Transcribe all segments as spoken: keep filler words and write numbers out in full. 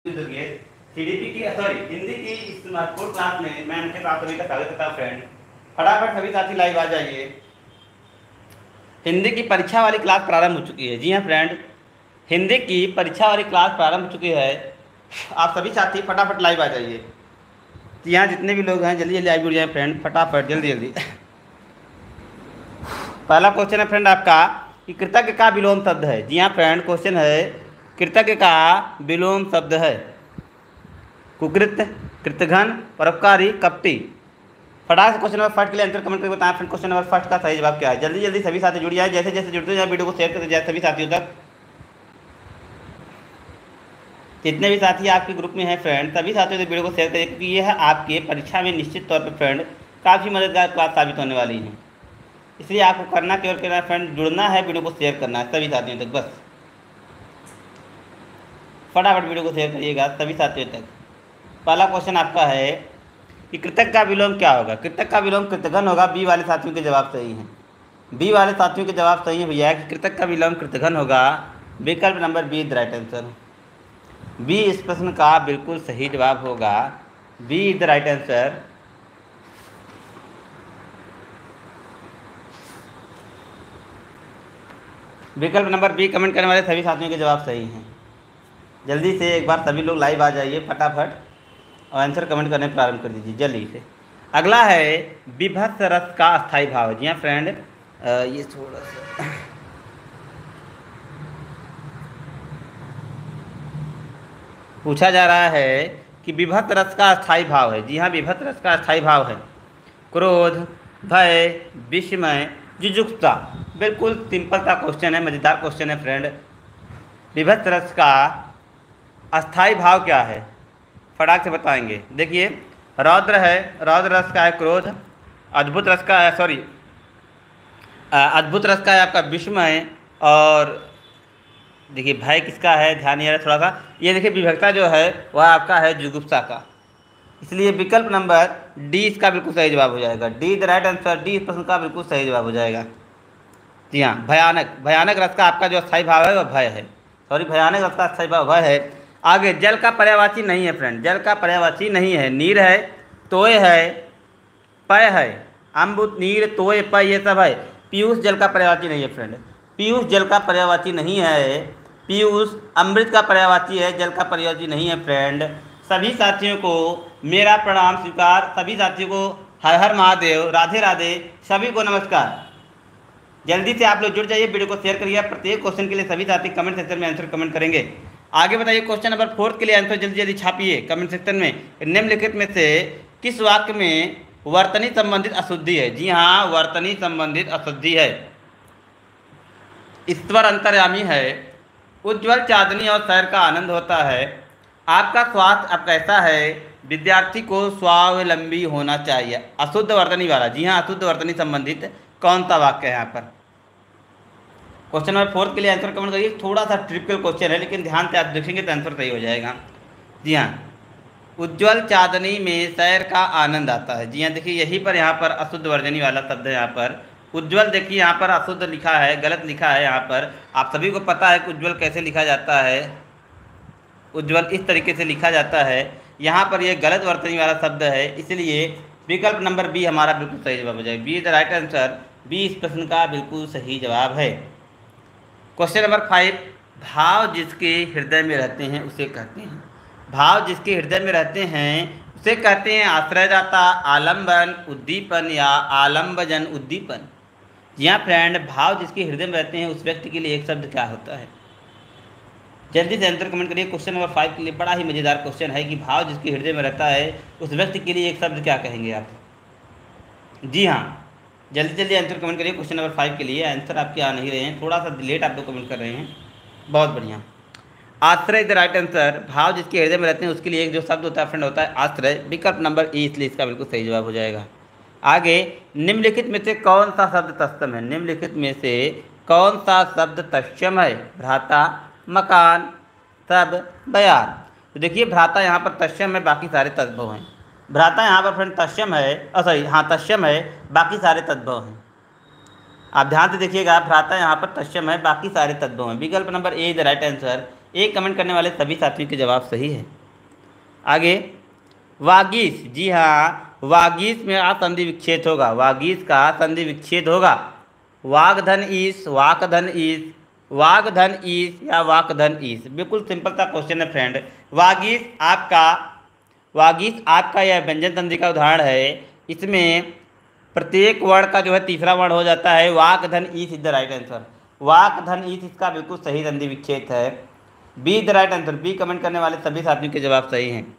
CDP की sorry Hindi की इस महत्वपूर्ण क्लास में मैं उनके साथ सभी का स्वागत करता हूँ फ्रेंड। फटाफट सभी साथी लाइव आ जाइए। हिंदी की परीक्षा वाली क्लास प्रारंभ हो चुकी है। जी हाँ फ्रेंड, हिंदी की परीक्षा वाली क्लास प्रारंभ हो चुकी है। आप सभी साथी फटाफट लाइव आ जाइए। यहाँ जितने भी लोग हैं जल्दी जल्दी लाइव जुड़ जाए फ्रेंड, फटाफट जल्दी जल्दी। पहला क्वेश्चन है फ्रेंड आपका कि कृतज्ञ का विलोम शब्द है। जी हाँ फ्रेंड, क्वेश्चन है कृतज्ञ का विलोम शब्द है। कुकृत्य, कृतघ्न, परोपकारी, कपटी। फटाक से क्वेश्चन नंबर फर्स्ट के लिए आंसर कमेंट करके बताएं फ्रेंड, क्वेश्चन नंबर फर्स्ट का सही जवाब क्या है। जल्दी जल्दी सभी साथी जुड़ जाए, जैसे जैसे जुड़ते जाए वीडियो को शेयर करते जाए सभी साथियों तक। जितने भी साथी आपके ग्रुप में हैं फ्रेंड, सभी साथियों तक वीडियो को शेयर करें, क्योंकि यह आपके परीक्षा में निश्चित तौर पर फ्रेंड काफ़ी मददगार क्लास साबित होने वाली है। इसलिए आपको करना केवल करना फ्रेंड, जुड़ना है, वीडियो को शेयर करना है सभी साथियों तक। बस फटाफट वीडियो को शेयर करिएगा सभी साथियों तक। पहला क्वेश्चन आपका है कि कृतज्ञ का विलोम क्या होगा। कृतज्ञ का विलोम कृतघ्न होगा। बी वाले साथियों के जवाब सही हैं। बी वाले साथियों के जवाब सही है भैया कि कृतज्ञ का विलोम कृतघ्न होगा। विकल्प number B is the right answer. B इस प्रश्न का बिल्कुल सही जवाब होगा। B is the right answer. विकल्प नंबर बी कमेंट करने वाले सभी साथियों के जवाब सही हैं। जल्दी से एक बार सभी लोग लाइव आ जाइए फटाफट और आंसर कमेंट करने प्रारंभ कर दीजिए जल्दी से। अगला है विभत्स रस का अस्थायी भाव। जी हाँ फ्रेंड, ये थोड़ा सा पूछा जा रहा है कि विभत्स रस का अस्थायी भाव है। जी हाँ, विभत्स रस का अस्थायी भाव है क्रोध, भय, विस्मय, जुजुत्सा। बिल्कुल सिंपल सा क्वेश्चन है, मज़ेदार क्वेश्चन है फ्रेंड। विभत्स रस का अस्थायी भाव क्या है, फटाक से बताएंगे। देखिए, रौद्र है, रौद्र रस का है क्रोध। अद्भुत रस का है सॉरी अद्भुत रस का है आपका विस्मय। और देखिए भय किसका है, ध्यान नहीं आ रहा थोड़ा सा। ये देखिए विभक्ता जो है वह आपका है जुगुप्सा का। इसलिए विकल्प नंबर डी इसका बिल्कुल सही जवाब हो जाएगा। D the right answer. D इस प्रश्न का बिल्कुल सही जवाब हो जाएगा। जी हाँ, भयानक भयानक रस का आपका जो अस्थायी भाव है वह भय है। सॉरी, भयानक रस का अस्थायी भाव भय है। आगे जल का पर्यायवाची नहीं है फ्रेंड, जल का पर्यायवाची नहीं है। नीर है, तोय है, पय है। अम्बुत, नीर, तोय, पय ये सब है। पीयूष जल का पर्यायवाची नहीं है फ्रेंड। पीयूष जल का पर्यायवाची नहीं है। पीयूष अमृत का पर्यायवाची है, जल का पर्यायवाची नहीं है फ्रेंड। सभी साथियों को मेरा प्रणाम स्वीकार। सभी साथियों को हर हर महादेव, राधे राधे, सभी को नमस्कार। जल्दी से आप लोग जुड़ जाइए, वीडियो को शेयर करिए। प्रत्येक क्वेश्चन के लिए सभी साथी कमेंट सेक्शन में आंसर कमेंट करेंगे। आगे बताइए, क्वेश्चन नंबर फोर्थ के लिए आंसर जल्दी जल्दी छापिए कमेंट सेक्शन में। निम्नलिखित में से किस वाक्य में वर्तनी संबंधित अशुद्धि है। जी हाँ, वर्तनी संबंधित अशुद्धि है। ईश्वर अंतर्यामी है, उज्ज्वल चांदनी और सैर का आनंद होता है, आपका स्वास्थ्य अब कैसा है, विद्यार्थी को स्वावलंबी होना चाहिए। अशुद्ध वर्तनी वाला। जी हाँ, अशुद्ध वर्तनी संबंधित कौन सा वाक्य है यहाँ पर। क्वेश्चन नंबर फोर्थ के लिए आंसर कमेंट करिए। थोड़ा सा ट्रिपिकल क्वेश्चन है, लेकिन ध्यान से आप देखेंगे तो आंसर सही हो जाएगा। जी हाँ, उज्ज्वल चांदनी में सैर का आनंद आता है। जी हाँ, देखिए यहीं पर यहाँ पर अशुद्ध वर्तनी वाला शब्द है। यहाँ पर उज्ज्वल देखिए यहाँ पर अशुद्ध लिखा है, गलत लिखा है। यहाँ पर आप सभी को पता है कि उज्ज्वल कैसे लिखा जाता है। उज्ज्वल इस तरीके से लिखा जाता है। यहाँ पर यह गलत वर्तनी वाला शब्द है, इसलिए विकल्प नंबर बी हमारा बिल्कुल सही जवाब हो जाएगा। B is the right answer. B इस प्रश्न का बिल्कुल सही जवाब है। क्वेश्चन नंबर फाइव, भाव जिसके हृदय में रहते हैं उसे कहते हैं। भाव जिसके हृदय में रहते हैं उसे कहते हैं आश्रयदाता, आलम्बन, उद्दीपन या आलम्बजन उद्दीपन। यहाँ फ्रेंड, भाव जिसके हृदय में रहते हैं उस व्यक्ति के लिए एक शब्द क्या होता है। जल्दी से आंसर कमेंट करिए। क्वेश्चन नंबर फाइव के लिए बड़ा ही मज़ेदार क्वेश्चन है कि भाव जिसके हृदय में रहता है उस व्यक्ति के लिए एक शब्द क्या कहेंगे आप। जी हाँ, जल्दी जल्दी आंसर कमेंट करिए। क्वेश्चन नंबर फाइव के लिए आंसर आपके आ नहीं रहे हैं, थोड़ा सा लेट आप लोग कमेंट कर रहे हैं। बहुत बढ़िया, आश्रय द राइट आंसर। भाव जिसके हृदय में रहते हैं उसके लिए एक जो शब्द होता है फ्रेंड होता है आश्रय। विकल्प नंबर ए, इसलिए इसका बिल्कुल सही जवाब हो जाएगा। आगे, निम्नलिखित में से कौन सा शब्द तत्सम है। निम्नलिखित में से कौन सा शब्द तत्सम है। भ्राता, मकान, सब, बयार। तो देखिए भ्राता यहाँ पर तत्सम है, बाकी सारे तद्भव हैं। भ्राता यहाँ पर फ्रेंड तत्सम है, सॉरी हाँ तत्सम है, बाकी सारे तद्भव हैं। आप ध्यान से देखिएगा, भ्राता यहाँ पर तत्सम है, बाकी सारे तद्भव हैं। विकल्प number A the right answer. एक कमेंट करने वाले सभी साथियों के जवाब सही है। आगे वागीश, जी हाँ वागीश में आप संधि विच्छेद होगा, वागीश का संधि विच्छेद होगा। वागधन ईश, वाकधन ईश, वागधन ईश या वाकधन ईश, बिल्कुल सिंपल सा क्वेश्चन है फ्रेंड। वागीश आपका वागीश आपका यह व्यंजन संधि का उदाहरण है। इसमें प्रत्येक वर्ण का जो है तीसरा वर्ण हो जाता है। वाक धन ईस इज द राइट आंसर। वाक धन ईस इसका बिल्कुल सही संधि विच्छेद है। B the right answer. B comment करने वाले सभी साथियों के जवाब सही हैं।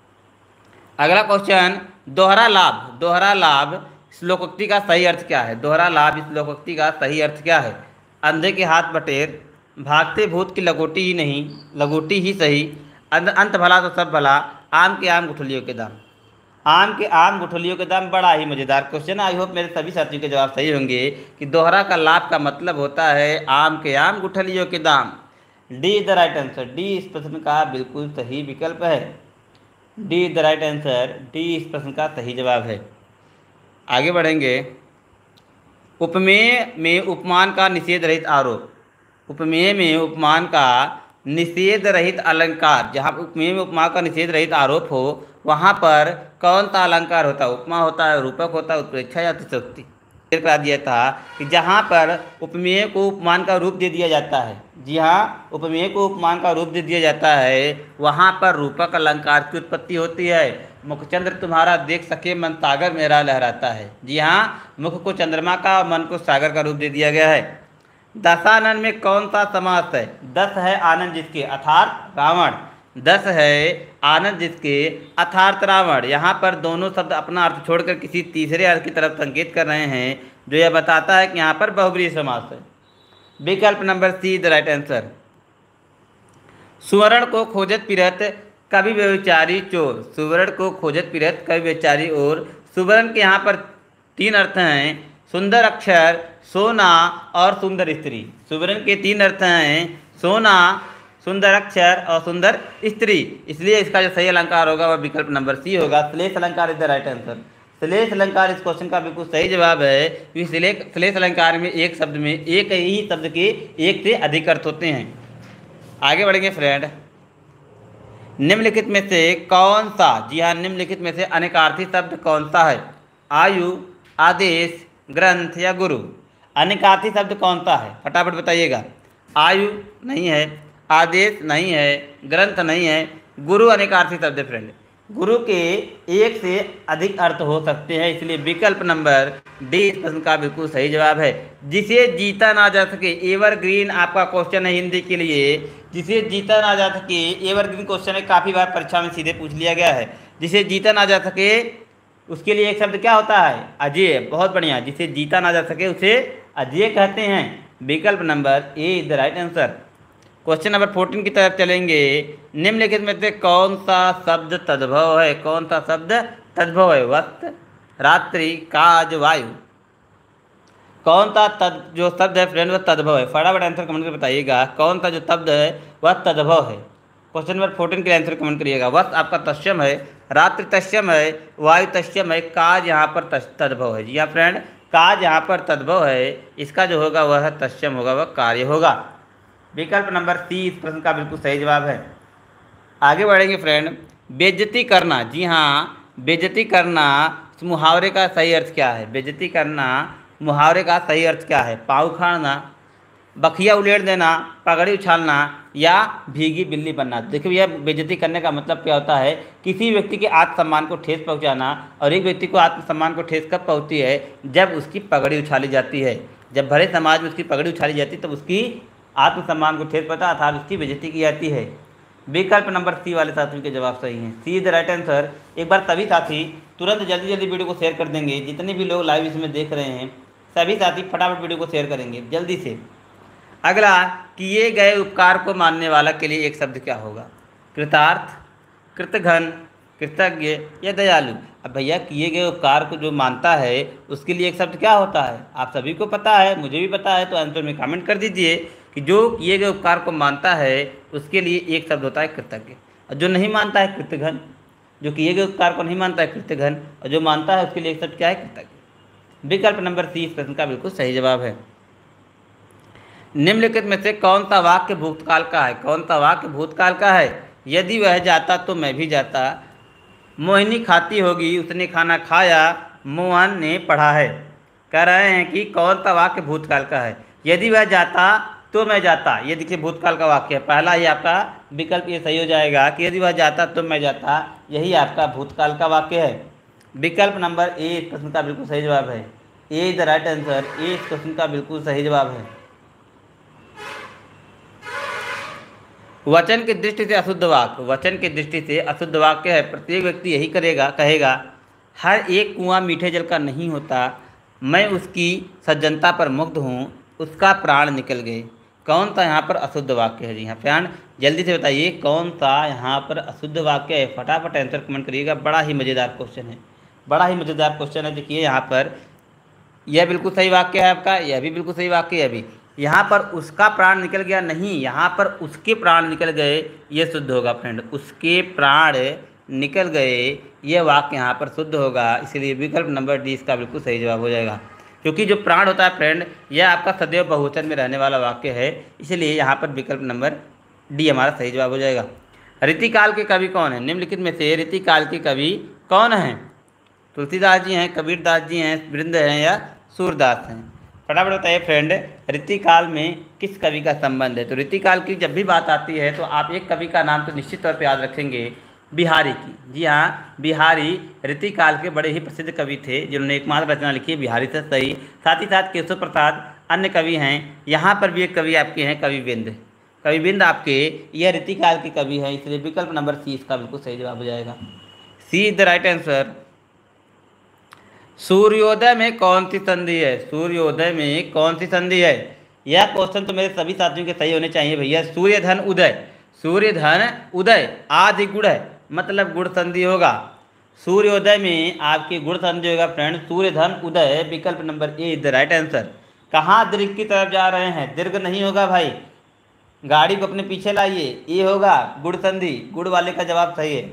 अगला क्वेश्चन, दोहरा लाभ, दोहरा लाभ श्लोकोक्ति का सही अर्थ क्या है? दोहरा लाभ श्लोकोक्ति का सही अर्थ क्या है? अंधे के हाथ बटेर, भागते भूत की लगोटी ही नहीं, लगोटी ही सही, अंत भला तो सब भला, आम के आम गुठलियों के दाम। आम के आम गुठलियों के दाम, बड़ा ही मज़ेदार क्वेश्चन। आई होप मेरे सभी साथियों के जवाब सही होंगे कि दोहरा का लाभ का मतलब होता है आम के आम गुठलियों के दाम। D is the right answer. D इस प्रश्न का बिल्कुल सही विकल्प है। D is the right answer. D इस प्रश्न का सही जवाब है। आगे बढ़ेंगे। उपमेय में उपमान का निषेध रहित आरोप। उपमेय में उपमान का निषेध रहित अलंकार, जहाँ उपमेय में उपमा का निषेध रहित आरोप हो वहाँ पर कौन सा अलंकार होता है? उपमा होता है, रूपक होता है, उत्प्रेक्षा या अतिशयोक्ति। करा दिया था कि जहाँ पर उपमेय को उपमान का रूप दे दिया जाता है, जी हाँ उपमेय को उपमान का रूप दे दिया जाता है, वहाँ पर रूपक अलंकार की उत्पत्ति होती है। मुखचंद्र तुम्हारा देख सके मन सागर मेरा लहराता है। जी हाँ, मुख को चंद्रमा का, मन को सागर का रूप दे दिया गया है। दशानन में कौन सा समास है? दस है आनंद जिसके अर्थात रावण। दस है आनंद जिसके अर्थात रावण। यहाँ पर दोनों शब्द अपना अर्थ छोड़कर किसी तीसरे अर्थ की तरफ संकेत कर रहे हैं, जो यह बताता है कि यहाँ पर बहुब्रीहि समास है। विकल्प number C the right answer. सुवर्ण को खोजत फिरत कवि व्यभिचारी चोर। सुवर्ण को खोजत फिरत कवि व्यभिचारी और सुवर्ण के यहाँ पर तीन अर्थ हैं, सुंदर अक्षर, सोना और सुंदर स्त्री। सुवर्ण के तीन अर्थ हैं, सोना, सुंदर अक्षर और सुंदर स्त्री। इसलिए इसका जो सही अलंकार होगा वह विकल्प नंबर सी होगा। श्लेष अलंकार इज द राइट आंसर। श्लेष अलंकार इस क्वेश्चन का बिल्कुल सही जवाब है, क्योंकि श्लेष अलंकार में एक शब्द में एक ही शब्द के एक से अधिक अर्थ होते हैं। आगे बढ़ेंगे फ्रेंड। निम्नलिखित में से कौन सा, जी हाँ निम्नलिखित में से अनेकार्थी शब्द कौन सा है? आयु, आदेश, ग्रंथ या गुरु। अनेकार्थी शब्द कौन सा है? फटाफट बताइएगा। आयु नहीं है, आदेश नहीं है, ग्रंथ नहीं है, गुरु अनेकार्थी शब्द है फ्रेंड। गुरु के एक से अधिक अर्थ हो सकते हैं, इसलिए विकल्प नंबर डी इस प्रश्न का बिल्कुल सही जवाब है। जिसे जीता ना जा सके, एवरग्रीन आपका क्वेश्चन है हिंदी के लिए। जिसे जीता ना जा सके, एवरग्रीन क्वेश्चन है, काफ़ी बार परीक्षा में सीधे पूछ लिया गया है। जिसे जीता ना जा सके उसके लिए एक शब्द क्या होता है? अजेय। बहुत बढ़िया। जिसे जीता ना जा सके उसे अजेय कहते हैं। विकल्प number A is the right answer. Question number fourteen की तरफ चलेंगे। निम्नलिखित में से कौन सा शब्द तद्भव है? कौन सा शब्द तद्भव है? वस्त्र, रात्रि, काज, वायु। कौन सा तद जो शब्द है फ्रेंड वह तद्भव है? फटाफट आंसर कमेंट करके बताइएगा कौन सा जो शब्द है वह तद्भव है। क्वेश्चन नंबर फोर्टीन के आंसर कमेंट करिएगा। वस्त्र आपका तस्यम है, रात्रि तस्यम है, वायु तस्यम है, काज यहाँ पर तद्भव है। जी हाँ फ्रेंड, काज यहाँ पर तद्भव है, इसका जो होगा वह तस्यम होगा, वह कार्य होगा। विकल्प नंबर सी इस प्रश्न का बिल्कुल सही जवाब है। आगे बढ़ेंगे फ्रेंड। बेइज्जती करना, जी हाँ बेइज्जती करना मुहावरे का सही अर्थ क्या है? बेइज्जती करना मुहावरे का सही अर्थ क्या है? पाँव उखाड़ना, बखिया उलेट देना, पगड़ी उछालना या भीगी बिल्ली बनना। देखिए भैया, बेइज्जती करने का मतलब क्या होता है? किसी व्यक्ति के आत्मसम्मान को ठेस पहुंचाना। और एक व्यक्ति को आत्मसम्मान को ठेस कब पहुंचती है? जब उसकी पगड़ी उछाली जाती है। जब भरे समाज में उसकी पगड़ी उछाली जाती है तब उसकी आत्मसम्मान को ठेस पता अर्थात उसकी बेइज्जती की जाती है। विकल्प नंबर सी वाले साथियों के जवाब सही हैं। C the right answer. एक बार सभी साथी तुरंत जल्दी जल्दी वीडियो को शेयर कर देंगे। जितने भी लोग लाइव इसमें देख रहे हैं सभी साथी फटाफट वीडियो को शेयर करेंगे जल्दी से। अगला, किए गए उपकार को मानने वाला के लिए एक शब्द क्या होगा? कृतार्थ, कृतघ्न, कृतज्ञ या दयालु। अब भैया, किए गए उपकार को जो मानता है उसके लिए एक शब्द क्या होता है? आप सभी को पता है, मुझे भी पता है, तो आंसर में कमेंट कर दीजिए कि जो किए गए उपकार को मानता है उसके लिए एक शब्द होता है कृतज्ञ, और जो नहीं मानता है कृतघ्न। जो किए गए उपकार को नहीं मानता है कृतघ्न, और जो मानता है उसके लिए एक शब्द क्या है? कृतज्ञ। विकल्प नंबर सी इस प्रश्न का बिल्कुल सही जवाब है। निम्नलिखित में से कौन सा वाक्य भूतकाल का है? कौन सा वाक्य भूतकाल का है? यदि वह जाता तो मैं भी जाता, मोहिनी खाती होगी उसने खाना खाया, मोहन ने पढ़ा है। कह रहे हैं कि कौन सा वाक्य भूतकाल का है। यदि वह जाता तो मैं जाता, ये देखिए भूतकाल का वाक्य है। पहला ही आपका विकल्प ये सही हो जाएगा कि यदि वह जाता तो मैं जाता, यही आपका भूतकाल का वाक्य है। विकल्प नंबर ए इस प्रश्न का बिल्कुल सही जवाब है। A is the right answer. A इस क्वेश्चन का बिल्कुल सही जवाब है। वचन की दृष्टि से अशुद्ध वाक्य, वचन की दृष्टि से अशुद्ध वाक्य है। प्रत्येक व्यक्ति यही करेगा, कहेगा हर एक कुआं मीठे जल का नहीं होता, मैं उसकी सज्जनता पर मुग्ध हूँ, उसका प्राण निकल गए। कौन सा यहाँ पर अशुद्ध वाक्य है? जी हाँ फ्रेंड, जल्दी से बताइए कौन सा यहाँ पर अशुद्ध वाक्य है। फटाफट आंसर कमेंट करिएगा। बड़ा ही मज़ेदार क्वेश्चन है, बड़ा ही मज़ेदार क्वेश्चन है। देखिए यहाँ पर यह बिल्कुल सही वाक्य है आपका, यह भी बिल्कुल सही वाक्य है। अभी यहाँ पर उसका प्राण निकल गया नहीं, यहाँ पर उसके प्राण निकल गए, ये शुद्ध होगा फ्रेंड। उसके प्राण निकल गए, ये वाक्य यहाँ पर शुद्ध होगा। इसलिए विकल्प नंबर डी इसका बिल्कुल सही जवाब हो जाएगा। क्योंकि जो प्राण होता है फ्रेंड, यह आपका सदैव बहुवचन में रहने वाला वाक्य है, इसलिए यहाँ पर विकल्प नंबर डी हमारा सही जवाब हो जाएगा। रीतिकाल के कवि कौन है? निम्नलिखित में से रीतिकाल के कवि कौन हैं? तुलसीदास जी हैं, कबीरदास जी हैं, वृंद हैं या सूरदास हैं? फटाफट बताइए फ्रेंड, रीतिकाल में किस कवि का संबंध है? तो रीतिकाल की जब भी बात आती है तो आप एक कवि का नाम तो निश्चित तौर पर याद रखेंगे, बिहारी की। जी हाँ, बिहारी रीतिकाल के बड़े ही प्रसिद्ध कवि थे, जिन्होंने एकमात्र रचना लिखी है बिहारी से सही। साथ ही साथ केशव प्रसाद अन्य कवि हैं। यहाँ पर भी एक कवि आपके हैं कविबिंद। कविबिंद आपके यह रीतिकाल के कवि हैं, इसलिए विकल्प नंबर सी इसका बिल्कुल सही जवाब हो जाएगा। C is the right answer. सूर्योदय में कौन सी संधि है? सूर्योदय में कौन सी संधि है? यह क्वेश्चन तो मेरे सभी साथियों के सही होने चाहिए भैया। सूर्य धन उदय, सूर्य धन उदय आदि गुण है, मतलब गुण संधि होगा। सूर्योदय में आपकी गुण संधि होगा फ्रेंड, सूर्य धन उदय। विकल्प number A is the right answer. कहाँ दीर्घ की तरफ जा रहे हैं? दीर्घ नहीं होगा भाई, गाड़ी को अपने पीछे लाइए, ये होगा गुण संधि। गुण वाले का जवाब सही है।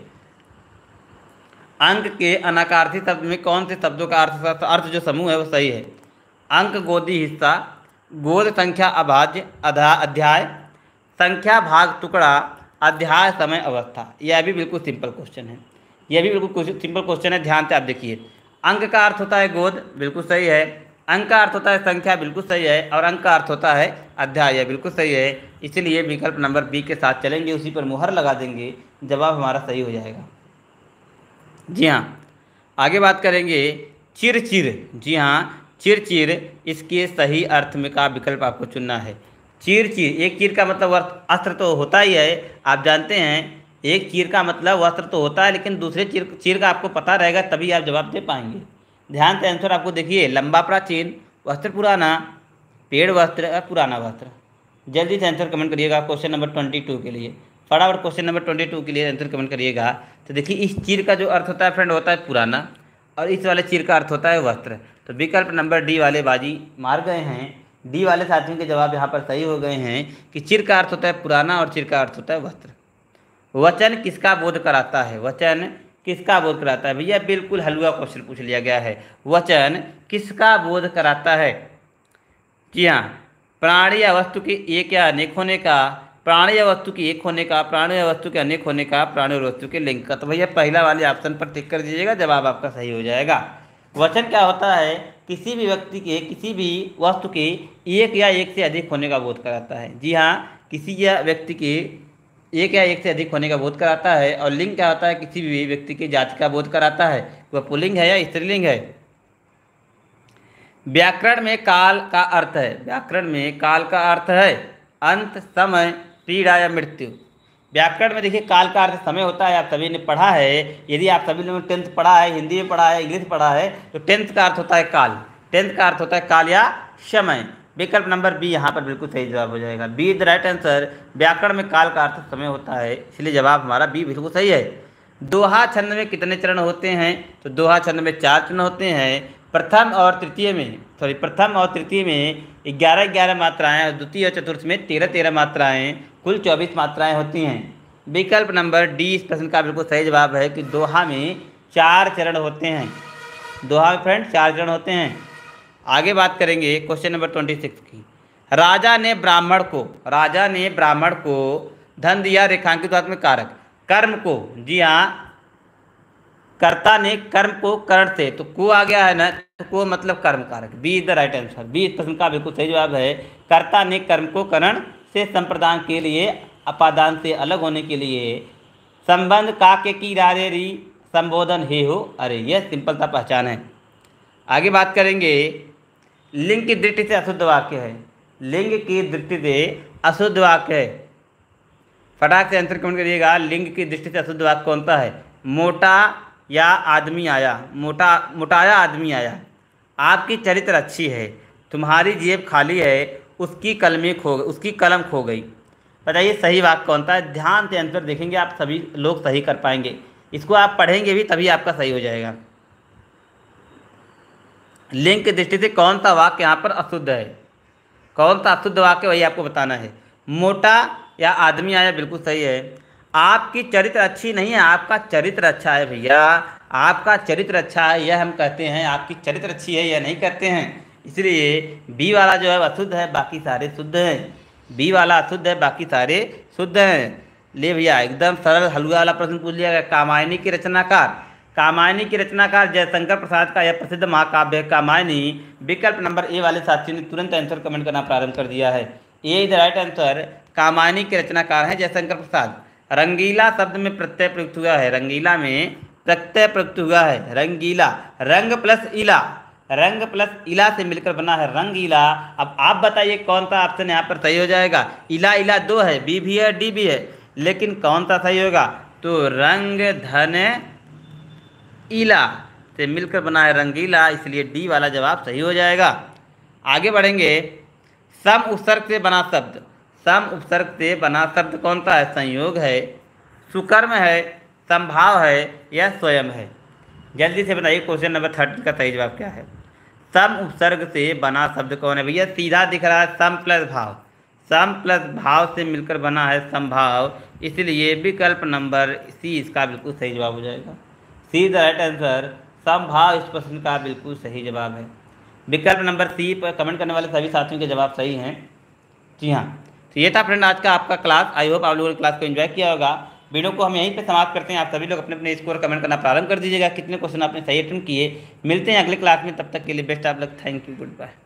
अंक के अनाकार्थी शब्द में कौन से शब्दों का अर्थ अर्थ जो समूह है वो सही है? अंक गोदी हिस्सा, गोद संख्या अभाज्य, अधा अध्याय, संख्या भाग टुकड़ा, अध्याय समय अवस्था। यह भी बिल्कुल सिंपल क्वेश्चन है, यह भी बिल्कुल सिंपल क्वेश्चन है। ध्यान से आप देखिए, अंक का अर्थ होता है गोद, बिल्कुल सही है। अंक का अर्थ होता है संख्या, बिल्कुल सही है। और अंक का अर्थ होता है अध्याय, यह बिल्कुल सही है। इसलिए विकल्प नंबर बी के साथ चलेंगे, उसी पर मुहर लगा देंगे, जवाब हमारा सही हो जाएगा। जी हाँ, आगे बात करेंगे चिरचिर। जी हाँ, चिरचिर, इसके सही अर्थ में का विकल्प आपको चुनना है। चीर चीर, एक चीर का मतलब अस्त्र तो होता ही है, आप जानते हैं। एक चीर का मतलब वस्त्र तो होता है, लेकिन दूसरे चीर चीर का आपको पता रहेगा तभी आप जवाब दे पाएंगे। ध्यान से आंसर आपको देखिए, लंबा प्राचीन, वस्त्र पुराना, पेड़ वस्त्र और पुराना वस्त्र। जल्दी से आंसर कमेंट करिएगा क्वेश्चन नंबर ट्वेंटी टू के लिए। फटाफट क्वेश्चन नंबर ट्वेंटी टू के लिए आंसर कमेंट करिएगा। तो देखिए, इस चीर का जो अर्थ होता है फ्रेंड होता है पुराना, और इस वाले चीर का अर्थ होता है वस्त्र। तो विकल्प नंबर डी वाले बाजी मार गए हैं। डी वाले साथियों के जवाब यहाँ पर सही हो गए हैं कि चिर का अर्थ होता है पुराना और चिर का अर्थ होता है वस्त्र। वचन किसका बोध कराता है? वचन किसका बोध कराता है? भैया बिल्कुल हलवा क्वेश्चन पूछ लिया गया है। वचन किसका बोध कराता है? जी हाँ, प्राणी या वस्तु के एक या अनेक होने का, प्राणी या वस्तु के एक होने का, प्राणी या वस्तु के अनेक होने का, प्राणी और वस्तु के लिंग का। तो भैया पहला वाले ऑप्शन पर टिक कर दीजिएगा, जवाब आपका सही हो जाएगा। वचन क्या होता है? किसी भी व्यक्ति के, किसी भी वस्तु के एक या एक से अधिक होने का बोध कराता है। जी हाँ, किसी या व्यक्ति के एक या एक से अधिक होने का बोध कराता है। और लिंग क्या होता है? किसी भी व्यक्ति की जाति का बोध कराता है, वह पुल्लिंग है या स्त्रीलिंग है। व्याकरण में काल का अर्थ है, व्याकरण में काल का अर्थ है अंत, समय, पीड़ा या मृत्यु। व्याकरण में देखिए काल का अर्थ समय होता है, आप सभी ने पढ़ा है। यदि आप सभी ने टेंथ पढ़ा है, हिंदी में पढ़ा है, इंग्लिश पढ़ा है, तो टेंथ का अर्थ होता है काल। टेंथ का अर्थ होता है काल या समय। विकल्प नंबर बी यहाँ पर बिल्कुल सही जवाब हो जाएगा। B is the right answer. व्याकरण में काल का अर्थ समय होता है, इसलिए जवाब हमारा बी बिल्कुल सही है। दोहा छंद में कितने चरण होते हैं? तो दोहा छंद में चार चरण होते हैं। प्रथम और तृतीय में, सॉरी प्रथम और तृतीय में ग्यारह ग्यारह मात्राएं, और द्वितीय और चतुर्थ में तेरह तेरह मात्राएं, कुल चौबीस मात्राएं होती हैं। विकल्प नंबर डी इस प्रश्न का बिल्कुल सही जवाब है कि दोहा में चार चरण होते हैं। दोहा में फ्रेंड चार चरण होते हैं। आगे बात करेंगे क्वेश्चन नंबर ट्वेंटी सिक्स की। राजा ने ब्राह्मण को, राजा ने ब्राह्मण को धन दिया, रेखांकित वाक्य में कारक। कर्म को, जी हाँ, कर्ता ने कर्म को करण से, तो को आ गया है ना, तो को मतलब कर्म कारक। B is the right answer. B इस प्रश्न का बिल्कुल सही जवाब है। कर्ता ने कर्म को करण से संप्रदान के लिए, अपादान से अलग होने के लिए, संबंध काके की रारे री संबोधन हे हो अरे, यह सिंपल सा पहचान है। आगे बात करेंगे, लिंग की दृष्टि से अशुद्ध वाक्य है। लिंग की दृष्टि से अशुद्ध वाक्य है, फटाक से आंसर कमेंट करिएगा। लिंग की दृष्टि से अशुद्ध वाक्य कौन सा है? मोटा या आदमी आया, मोटा मोटाया आदमी आया। आपकी चरित्र अच्छी है, तुम्हारी जेब खाली है, उसकी कलमें खो उसकी कलम खो गई। बताइए सही वाक्य कौन सा है? ध्यान से आंसर देखेंगे आप, सभी लोग सही कर पाएंगे। इसको आप पढ़ेंगे भी तभी आपका सही हो जाएगा। लिंग की दृष्टि से कौन सा वाक्य यहाँ पर अशुद्ध है? कौन सा अशुद्ध वाक्य, वही आपको बताना है। मोटा या आदमी आया, बिल्कुल सही है। आपकी चरित्र अच्छी नहीं है, आपका चरित्र अच्छा है भैया, आपका चरित्र अच्छा है, यह हम कहते हैं। आपकी चरित्र अच्छी है यह नहीं कहते हैं। इसलिए बी वाला जो है अशुद्ध है, बाकी सारे शुद्ध हैं। बी वाला अशुद्ध है, बाकी सारे शुद्ध हैं। ले भैया, एकदम सरल हलवा वाला प्रश्न पूछ लिया गया। कामायनी की रचनाकार, कामायनी की रचनाकार जयशंकर प्रसाद का यह प्रसिद्ध महाकाव्य है कामायनी। विकल्प नंबर ए वाले साथियों ने तुरंत आंसर कमेंट करना प्रारंभ कर दिया है। A is the right answer. Kamayani के रचनाकार हैं जयशंकर प्रसाद। रंगीला शब्द में प्रत्यय प्रयुक्त हुआ है, रंगीला में प्रत्यय प्रयुक्त हुआ है। रंगीला, रंग प्लस इला, रंग प्लस इला से मिलकर बना है रंगीला। अब आप बताइए कौन सा ऑप्शन यहाँ पर सही हो जाएगा? इला इला दो है, बी भी है डी भी है, लेकिन कौन सा सही होगा? तो रंग धन इला से मिलकर बना है रंगीला, इसलिए डी वाला जवाब सही हो जाएगा। आगे बढ़ेंगे, सम उपसर्ग से बना शब्द, सम उपसर्ग से बना शब्द कौन सा है? संयोग है, सुकर्म है, संभाव है या स्वयं है? जल्दी से बताइए क्वेश्चन नंबर थर्टी का सही जवाब क्या है? सम उपसर्ग से बना शब्द कौन है भैया? सीधा दिख रहा है, सम प्लस भाव, सम प्लस भाव से मिलकर बना है संभाव, इसलिए विकल्प नंबर सी इसका बिल्कुल सही जवाब हो जाएगा। C the right answer. संभाव इस प्रश्न का बिल्कुल सही जवाब है। विकल्प नंबर सी पर कमेंट करने वाले सभी साथियों के जवाब सही हैं। जी हाँ, तो ये था फ्रेंड आज का आपका क्लास। आई होप आप लोगों ने क्लास को एंजॉय किया होगा। वीडियो को हम यहीं पे समाप्त करते हैं। आप सभी लोग अपने अपने स्कोर कमेंट करना प्रारंभ कर दीजिएगा, कितने क्वेश्चन आपने सही अटेंड किए। मिलते हैं अगले क्लास में, तब तक के लिए best of luck. Thank you, good bye.